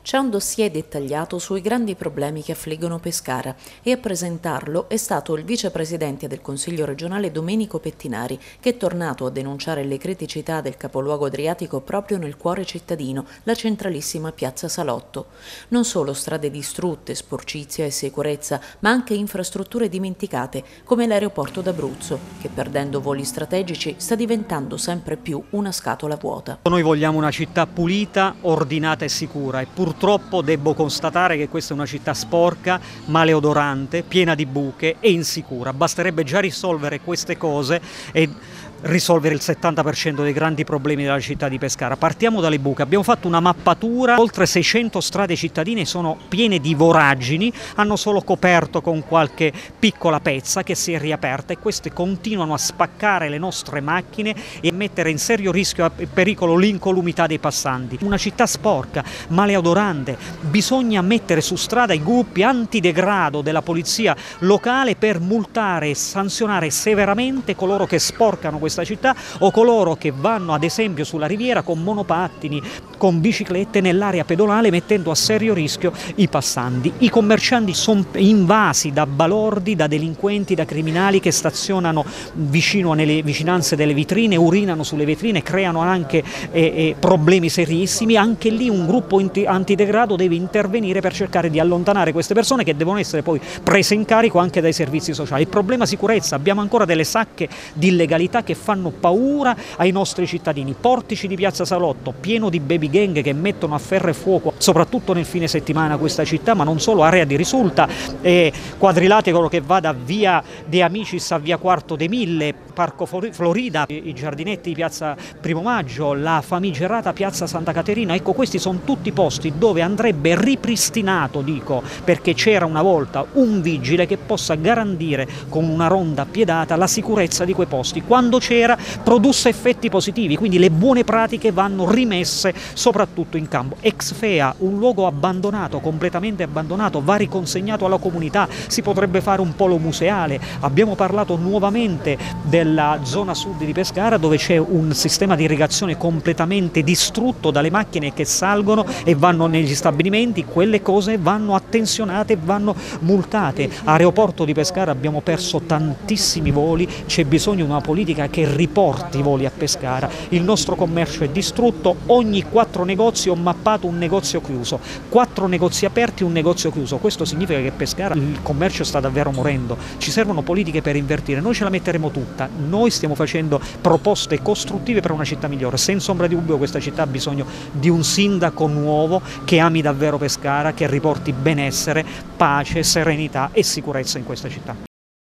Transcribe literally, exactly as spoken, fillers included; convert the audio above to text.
C'è un dossier dettagliato sui grandi problemi che affliggono Pescara e a presentarlo è stato il vicepresidente del Consiglio regionale Domenico Pettinari, che è tornato a denunciare le criticità del capoluogo adriatico proprio nel cuore cittadino, la centralissima piazza Salotto. Non solo strade distrutte, sporcizia e sicurezza, ma anche infrastrutture dimenticate, come l'aeroporto d'Abruzzo, che perdendo voli strategici sta diventando sempre più una scatola vuota. Noi vogliamo una città pulita, ordinata e sicura e purtroppo devo constatare che questa è una città sporca, maleodorante, piena di buche e insicura. Basterebbe già risolvere queste cose e risolvere il settanta per cento dei grandi problemi della città di Pescara. Partiamo dalle buche. Abbiamo fatto una mappatura, oltre seicento strade cittadine sono piene di voragini, hanno solo coperto con qualche piccola pezza che si è riaperta e queste continuano a spaccare le nostre macchine e a mettere in serio rischio e pericolo l'incolumità dei passanti. Una città sporca, maleodorante, bisogna mettere su strada i gruppi antidegrado della polizia locale per multare e sanzionare severamente coloro che sporcano questa città o coloro che vanno ad esempio sulla riviera con monopattini, con biciclette nell'area pedonale mettendo a serio rischio i passanti. I commercianti sono invasi da balordi, da delinquenti, da criminali che stazionano vicino nelle vicinanze delle vetrine, urinano sulle vetrine, creano anche eh, eh, problemi serissimi. Anche lì un gruppo antidegrado deve intervenire per cercare di allontanare queste persone che devono essere poi prese in carico anche dai servizi sociali. Il problema sicurezza, abbiamo ancora delle sacche di illegalità che fanno paura ai nostri cittadini. Portici di piazza Salotto, pieno di baby gang che mettono a ferro e fuoco, soprattutto nel fine settimana, questa città, ma non solo, area di risulta, eh, quadrilatero che va da via De Amicis a via Quarto de Mille, Parco Florida, i giardinetti di piazza Primo Maggio, la famigerata piazza Santa Caterina. Ecco, questi sono tutti posti dove andrebbe ripristinato, dico, perché c'era una volta un vigile che possa garantire con una ronda piedata la sicurezza di quei posti. Quando c'era produsse effetti positivi, quindi le buone pratiche vanno rimesse soprattutto in campo. Ex Fea, un luogo abbandonato, completamente abbandonato, va riconsegnato alla comunità, si potrebbe fare un polo museale. Abbiamo parlato nuovamente della zona sud di Pescara dove c'è un sistema di irrigazione completamente distrutto dalle macchine che salgono e vanno negli stabilimenti. Quelle cose vanno attenzionate e vanno multate. Aeroporto di Pescara, abbiamo perso tantissimi voli, c'è bisogno di una politica che riporti i voli a Pescara. Il nostro commercio è distrutto, ogni quattro negozi ho mappato un negozio chiuso, quattro negozi aperti, un negozio chiuso. Questo significa che Pescara il commercio sta davvero morendo. Ci servono politiche per invertire, noi ce la metteremo tutta, noi stiamo facendo proposte costruttive per una città migliore. Senza ombra di dubbio questa città ha bisogno di un sindaco nuovo che ami davvero Pescara, che riporti benessere, pace, serenità e sicurezza in questa città.